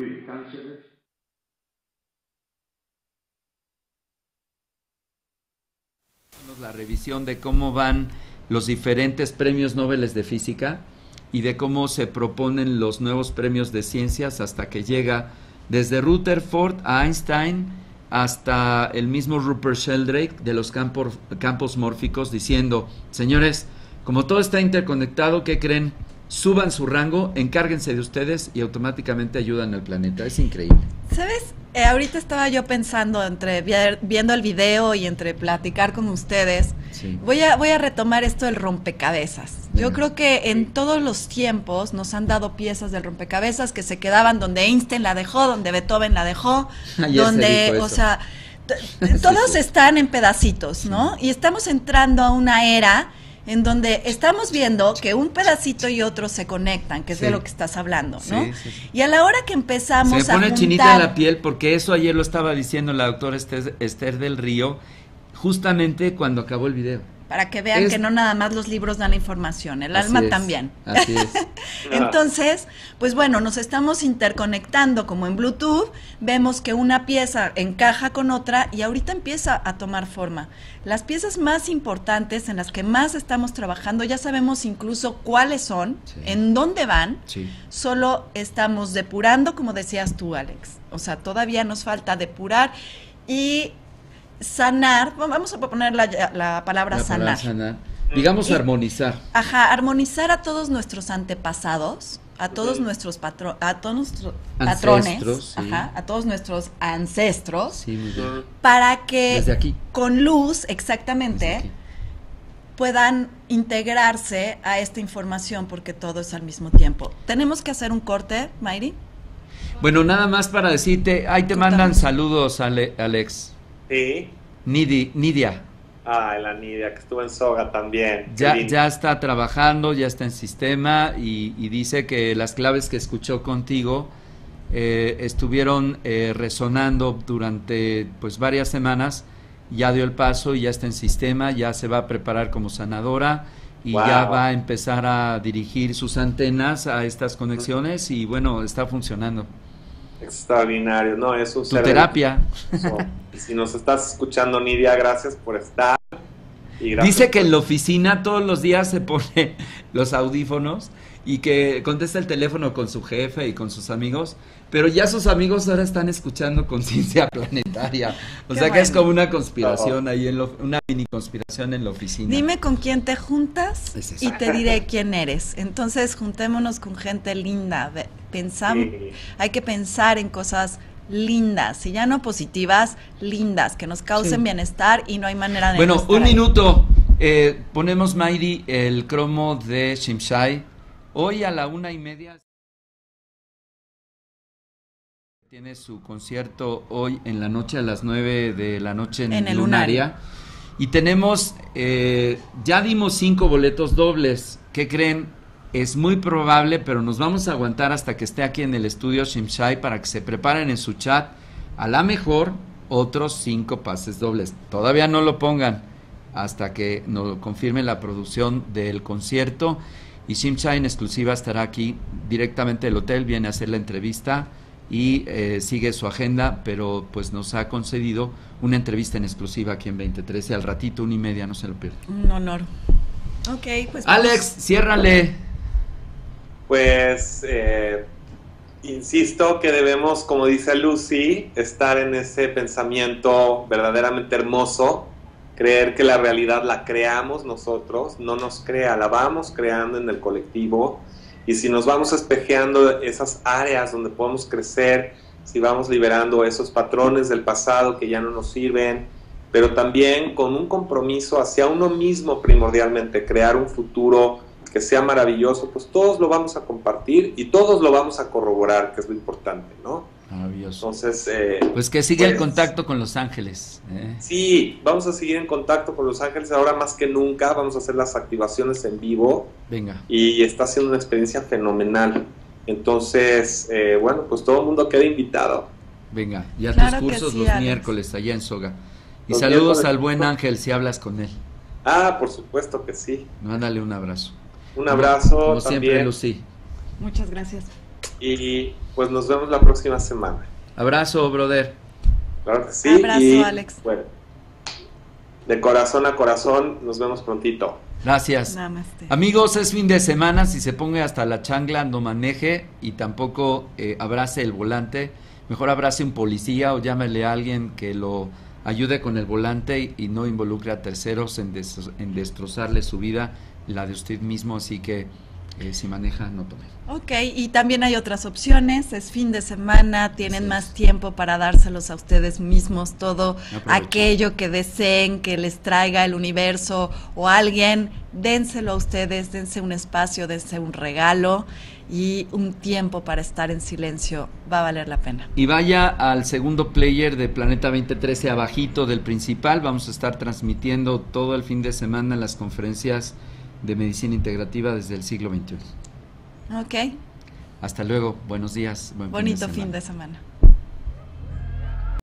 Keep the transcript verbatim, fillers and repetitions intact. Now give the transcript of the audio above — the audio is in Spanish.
La revisión de cómo van los diferentes premios Nobel de física y de cómo se proponen los nuevos premios de ciencias hasta que llega desde Rutherford a Einstein hasta el mismo Rupert Sheldrake de los campos, campos mórficos, diciendo: señores, como todo está interconectado, ¿qué creen? Suban su rango, encárguense de ustedes y automáticamente ayudan al planeta. Es increíble. ¿Sabes? Eh, ahorita estaba yo pensando entre vi- viendo el video y entre platicar con ustedes. Sí. Voy a voy a retomar esto del rompecabezas. Yo Venga. creo que en todos los tiempos nos han dado piezas del rompecabezas que se quedaban donde Einstein la dejó, donde Beethoven la dejó, Ayer se donde, dijo o eso. sea, t- t- todos Sí. están en pedacitos, ¿no? Y estamos entrando a una era en donde estamos viendo que un pedacito y otro se conectan, que es Sí. de lo que estás hablando, ¿no? Sí, sí, sí. Y a la hora que empezamos Se me pone a juntar, chinita la piel porque eso ayer lo estaba diciendo la doctora Esther, Esther del Río, justamente cuando acabó el video. para que vean es- que no nada más los libros dan la información, el Así alma es, también. Así es. Entonces, pues bueno, nos estamos interconectando como en Bluetooth, vemos que una pieza encaja con otra y ahorita empieza a tomar forma. Las piezas más importantes en las que más estamos trabajando, ya sabemos incluso cuáles son, Sí. en dónde van, Sí. solo estamos depurando, como decías tú, Alex. O sea, todavía nos falta depurar y sanar, vamos a poner la, la palabra La sanar. palabra sanar. Digamos Y- armonizar. Ajá, armonizar a todos nuestros antepasados, a todos Ujú. nuestros patro a todos nuestros Ancestros, patrones, sí. ajá, a todos nuestros ancestros, Sí, muy bien. para que Desde aquí. con luz, Desde exactamente, aquí. puedan integrarse a esta información, porque todo es al mismo tiempo. Tenemos que hacer un corte, Mayri. Bueno, nada más para decirte, ahí te Cortamos. mandan saludos, Ale- Alex. Sí. Nidi, Nidia. Ah, la Nidia, que estuvo en Soga también. Qué Ya, lindo. ya está trabajando, ya está en sistema y, y dice que las claves que escuchó contigo eh, estuvieron eh, resonando durante pues varias semanas, ya dio el paso y ya está en sistema, ya se va a preparar como sanadora y Wow. ya va a empezar a dirigir sus antenas a estas conexiones y bueno, está funcionando. Extraordinario, ¿no? Es un Tu ser terapia. hermoso. Y si nos estás escuchando, Nidia, gracias por estar. Y gracias Dice que por- en la oficina todos los días se pone los audífonos y que contesta el teléfono con su jefe y con sus amigos, pero ya sus amigos ahora están escuchando Conciencia Planetaria. O Qué sea que es bueno. como una conspiración ahí, en lo- una mini conspiración en la oficina. Dime con quién te juntas Es eso. y te diré quién eres. Entonces, juntémonos con gente linda. Ve- Pensamos, Sí. hay que pensar en cosas lindas, y ya no positivas, lindas, que nos causen Sí. bienestar y no hay manera de Bueno, no estar un ahí. minuto. Eh, ponemos, Mayri, el cromo de Shimshai. Hoy a la una y media tiene su concierto hoy en la noche a las nueve de la noche en, En el Lunaria. Y tenemos, eh, ya dimos cinco boletos dobles. ¿Qué creen? Es muy probable, pero nos vamos a aguantar hasta que esté aquí en el estudio Shimshai para que se preparen en su chat. A la mejor, otros cinco pases dobles. Todavía no lo pongan hasta que nos lo confirme la producción del concierto. Y Shimshai en exclusiva estará aquí directamente del hotel, viene a hacer la entrevista y eh, sigue su agenda, pero pues nos ha concedido una entrevista en exclusiva aquí en veinte trece. Al ratito, una y media, no se lo pierdan. Un honor. Ok, pues vamos. Alex, ciérrale. Pues eh, insisto que debemos, como dice Lucy, estar en ese pensamiento verdaderamente hermoso, creer que la realidad la creamos nosotros, no nos crea, la vamos creando en el colectivo, y si nos vamos espejeando esas áreas donde podemos crecer, si vamos liberando esos patrones del pasado que ya no nos sirven, pero también con un compromiso hacia uno mismo primordialmente, crear un futuro que sea maravilloso, pues todos lo vamos a compartir y todos lo vamos a corroborar, que es lo importante, ¿no? Maravilloso. Entonces, eh, Pues que siga el pues, contacto con Los Ángeles. ¿eh? sí, vamos a seguir en contacto con Los Ángeles ahora más que nunca, vamos a hacer las activaciones en vivo Venga. y está siendo una experiencia fenomenal. Entonces, eh, bueno, pues todo el mundo queda invitado. Venga, y a Claro tus que cursos sí, los Alex. miércoles allá en Soga. Y Los saludos miércoles. al buen Ángel si hablas con él. Ah, por supuesto que sí. Mándale un abrazo. Un abrazo Como siempre, también. Lucy. Muchas gracias. y pues nos vemos la próxima semana. Abrazo, brother. Claro que sí. Abrazo, y, Alex. Bueno, de corazón a corazón, nos vemos prontito. Gracias. Namaste. Amigos, es fin de semana, si se ponga hasta la chancla, no maneje y tampoco eh, abrace el volante. Mejor abrace un policía o llámele a alguien que lo ayude con el volante y, y no involucre a terceros en, des, en destrozarle su vida, la de usted mismo, así que eh, si maneja, no tome. Ok, y también hay otras opciones, es fin de semana, tienen Así más es. tiempo para dárselos a ustedes mismos, todo Aprovecha. aquello que deseen que les traiga el universo o alguien, dénselo a ustedes, dense un espacio, dense un regalo y un tiempo para estar en silencio, va a valer la pena. Y vaya al segundo player de Planeta veinte trece abajito del principal, vamos a estar transmitiendo todo el fin de semana las conferencias de medicina integrativa desde el siglo veintiuno. Ok, Hasta luego, buenos días. Buen bonito fin de semana. fin de semana.